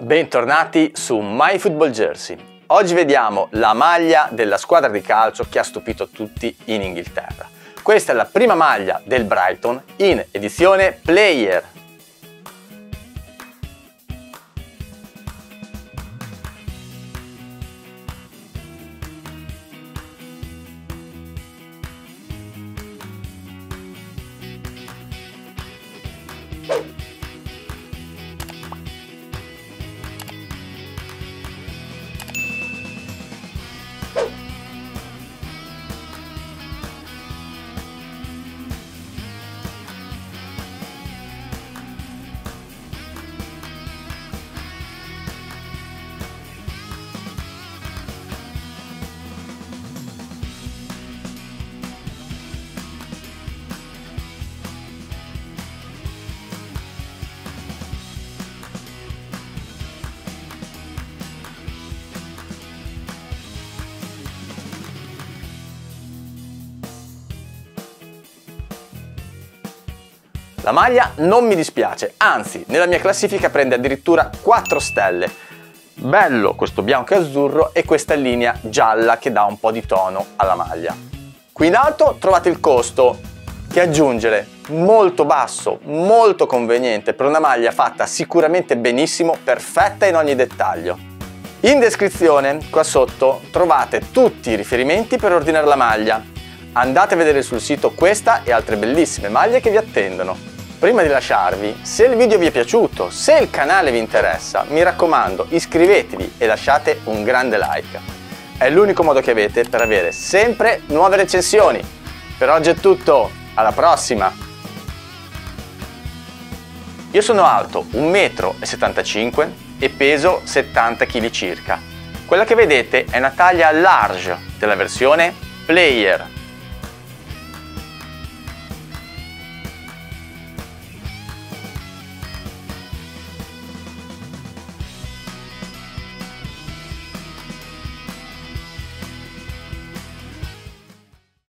Bentornati su MyFootballJersey. Oggi vediamo la maglia della squadra di calcio che ha stupito tutti in Inghilterra. Questa è la prima maglia del Brighton in edizione Player. La maglia non mi dispiace, anzi nella mia classifica prende addirittura 4 stelle. Bello questo bianco e azzurro e questa linea gialla che dà un po' di tono alla maglia. Qui in alto trovate il costo che aggiungere, molto basso, molto conveniente per una maglia fatta sicuramente benissimo, perfetta in ogni dettaglio. In descrizione qua sotto trovate tutti i riferimenti per ordinare la maglia. Andate a vedere sul sito questa e altre bellissime maglie che vi attendono. Prima di lasciarvi, se il video vi è piaciuto, se il canale vi interessa, mi raccomando iscrivetevi e lasciate un grande like. È l'unico modo che avete per avere sempre nuove recensioni. Per oggi è tutto, alla prossima! Io sono alto 1,75 m e peso 70 kg circa. Quella che vedete è una taglia large della versione Player.